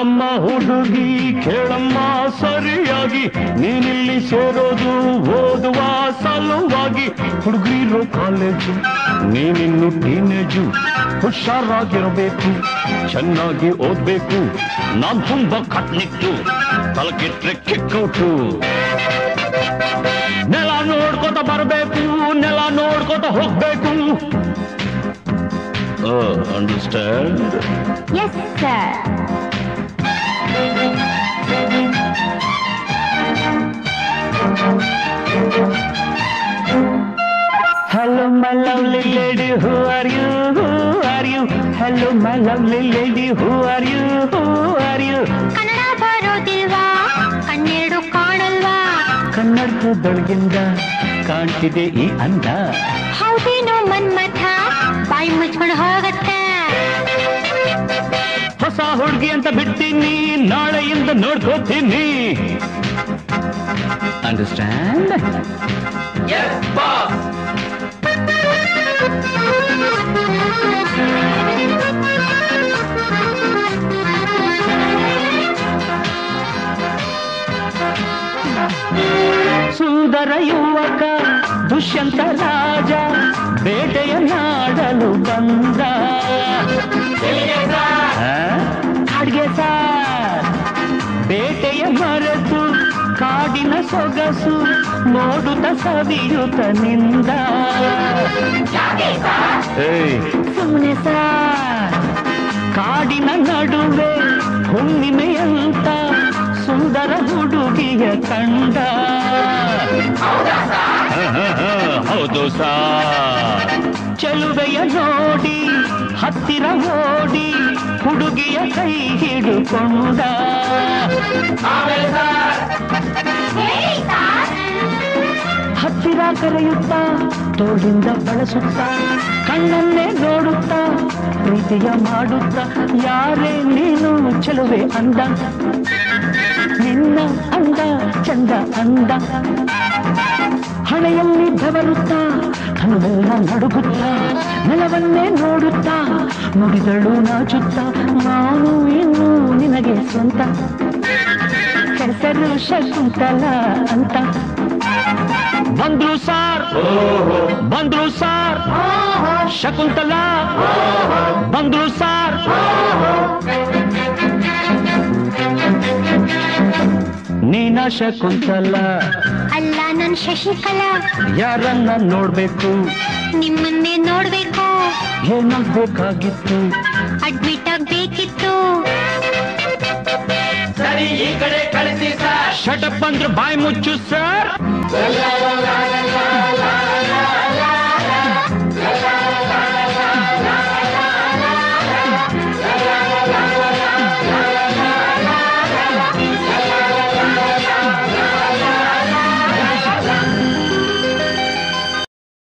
ನೋಡಮ್ಮ ಹುಡುಗಿ ಕೇಳಮ್ಮ ಸರಿಯಾಗಿ, ನೀನಿಲ್ಲಿ ಸೇರೋದು ಓದುವ ಸಲುವಾಗಿ. ಹುಡುಗಿರೋ ಕಾಲೇಜು, ನೀನಿನ್ನು ಟೀನೇಜು, ಹುಷಾರಾಗಿರಬೇಕು, ಚೆನ್ನಾಗಿ ಓದ್ಬೇಕು. ನಾನ್ ತುಂಬಾ ಕಟ್ನಿಟ್ಟು, ತಲಕಿಟ್ರೆ ಕಿಕ್ಕೌಟು. ನೆಲ ನೋಡ್ಕೋತ ಬರಬೇಕು, ನೆಲ ನೋಡ್ಕೋತ ಹೋಗ್ಬೇಕು. Understand? Yes sir. Hello my lovely lady, who are you, who are you? Hello my lovely lady, who are you, who are you? Kannada ಬರೋದಿಲ್ವಾ, ಕಣ್ಣೆರಡು ಕಾಣಲ್ವಾ? ಕನ್ನಡದೊಳಗಿಂದ ಕಾಣ್ತಿದೆ ಈ ಅಂದ. ಹೌದೇನೋ ಮನ್ಮಥ, ಬಾಯಿ ಮುಚ್ಕೊಂಡು ಹೋಗತ್ತೆ. ಹೊಸ ಹುಡುಗಿ ಅಂತ ಬಿಡ್ತೀನಿ, ನಾಳೆಯಿಂದ ನೋಡ್ಕೋತೀನಿ. ಅಂಡರ್ಸ್ಟ್ಯಾಂಡ್? Yes, boss. ಸುಂದರ ಯುವಕ ದುಷ್ಯಂತ ರಾಜ ಬೇಟೆಯ ನಾಡಲು ಬಂದ. ಕಾಡ್ಗೆ ಸಾರ್ ಬೇಟೆಯ ಮರೆತು ಕಾಡಿನ ಸೊಗಸು ನೋಡುತ್ತ ಸವಿಯುತ್ತ ನಿಂದ. ಸುಮ್ಮನೆ ಸಾರ್ ಕಾಡಿನ ನಡುವೆ ಹುಣ್ಣಿಮೆಯಂತ ಸುಂದರ ಹುಡುಗಿಯ ಕಂಡ. ಹೌದು ಸಾರ್, ಚೆಲುವೆಯ ನೋಡಿ ಹತ್ತಿರ ಓಡಿ ಹುಡುಗಿಯ ಕೈ ಹಿಡುಕೊಂಡ. ಹತ್ತಿರ ಕರೆಯುತ್ತಾ ತೋಳಿಂದ ಬಳಸುತ್ತಾ ಕಣ್ಣನ್ನೇ ನೋಡುತ್ತಾ ಪ್ರೀತಿಯ ಮಾಡುತ್ತಾ, ಯಾರೇ ನೀನು ಚೆಲುವೆ ಅಂದ, ನಿನ್ನ ಅಂದ ಚಂದ ಅಂದ. ಹಣೆಯಲ್ಲಿ ಬೆವರುತ್ತಾ ಕಣ್ಣೆಲ್ಲ ನಡುಗುತ್ತಾ ನೆಲವನ್ನೇ ನೋಡುತ್ತಾ ನುಡಿದಳು ನಾಚುತ್ತಾ, ನಾನು ಇನ್ನು ನಿನಗೆ ಸ್ವಂತ, ಹೆಸರು ಶಕುಂತಲ ಅಂತ. ಬಂದ್ರು ಸಾರ್, ಬಂದ್ರು ಸಾರ್, ಶಕುಂತಲ ಬಂದ್ರು ಸಾರ್. ನೀನ ಶಕುಂತಲ ಅಲ್ಲ, ನನ್ ಶಶಿಕಲಾ. ಯಾರನ್ನ ನೋಡ್ಬೇಕು, ನಿಮ್ಮನ್ನೇ ನೋಡ್ಬೇಕು. ಏನಾಗ್ಬೇಕಾಗಿತ್ತು, ಅಡ್ಮಿಟ್ ಆಗ್ಬೇಕಿತ್ತು. ಸರಿ, ಈ ಕಡೆ ಕಳಿಸಿ ಸರ್. ಶಟಪ್ ಅಂದ್ರೆ ಬಾಯಿ ಮುಚ್ಚು ಸರ್.